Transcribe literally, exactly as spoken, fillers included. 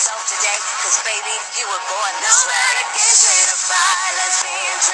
yourself today, cause baby, you were born this way. Know that I can't say the violence being